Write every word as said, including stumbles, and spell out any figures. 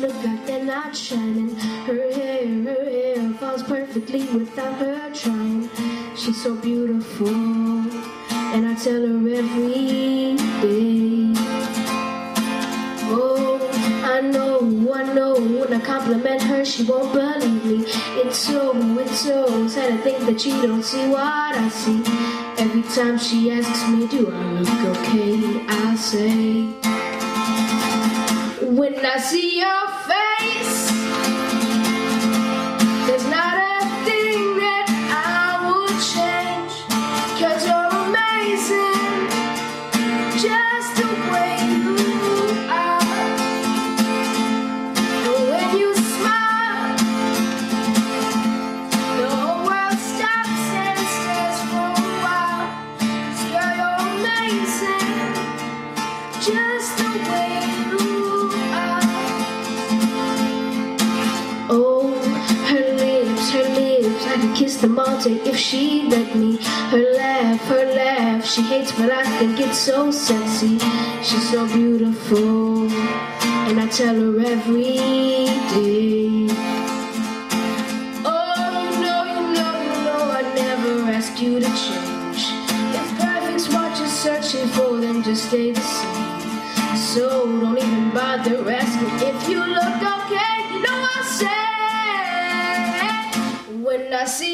look like they're not shining. Her hair, her hair falls perfectly without her trying. She's so beautiful, and I tell her every day. Oh, I know, I know, when I compliment her, she won't believe me. It's so, it's so sad to think that she don't see what I see. Every time she asks me, do I look okay, I say, when I see your face, there's not a thing that I would change, 'cause you're amazing, just the way you are. And when you smile, the whole world stops and stares for a while. 'Cause you're, you're amazing, just the way you are. Oh, her lips, her lips, I could kiss them all day if she'd let me. Her laugh, her laugh, she hates but I think it's so sexy. She's so beautiful, and I tell her every day. Oh, you know, you know, you know I never ask you to change. If perfect's what you're searching for, then just stay the same. So don't even bother asking if you look okay. You know I'll say, when I see